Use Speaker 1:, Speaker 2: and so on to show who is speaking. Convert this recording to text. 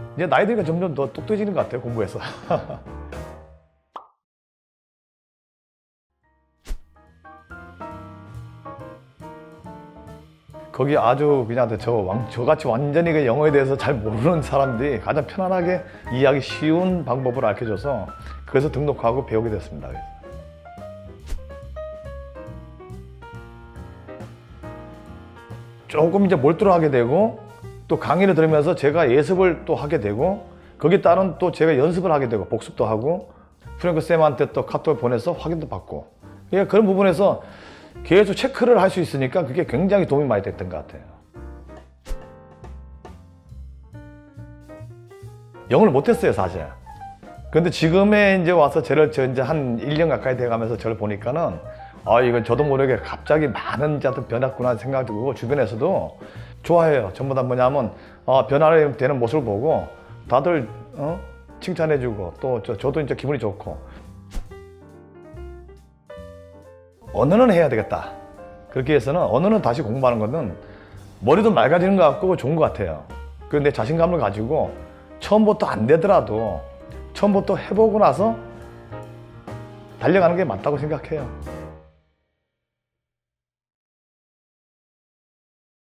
Speaker 1: 이제 나이 드니까 점점 더 똑똑해지는 것 같아요, 공부해서. 거기 아주 그냥 저같이 완전히 그 영어에 대해서 잘 모르는 사람들이 가장 편안하게 이해하기 쉬운 방법을 알려줘서 그래서 등록하고 배우게 됐습니다. 조금 이제 몰두하게 되고 또 강의를 들으면서 제가 예습을 또 하게 되고 거기에 따른 또 제가 연습을 하게 되고 복습도 하고 프랭크 쌤한테 또 카톡을 보내서 확인도 받고 그러니까 그런 부분에서 계속 체크를 할 수 있으니까 그게 굉장히 도움이 많이 됐던 것 같아요. 영어를 못했어요, 사실. 근데 지금에 이제 와서 이제 한 1년 가까이 돼가면서 저를 보니까는 이건 저도 모르게 갑자기 많은 이제 변했구나 생각도 들고 주변에서도 좋아해요. 전부 다 뭐냐면 변화되는 모습을 보고 다들 칭찬해주고 또 저도 이제 기분이 좋고 언어는 해야 되겠다. 그렇게 해서는 언어는 다시 공부하는 거는 머리도 맑아지는 것 같고 좋은 것 같아요. 그런데 자신감을 가지고 처음부터 안 되더라도 처음부터 해보고 나서 달려가는 게 맞다고 생각해요.